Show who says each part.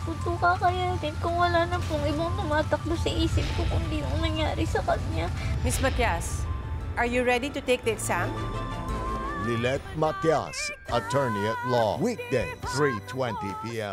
Speaker 1: ko 'to kakayanin kung wala na pong ibang tumatakbo sa isip ko kundi yung nangyari sa kanya.
Speaker 2: Miss Matias, are you ready to take the exam?
Speaker 3: Lilet Matias, attorney at law. Weekdays, 3:20 p.m.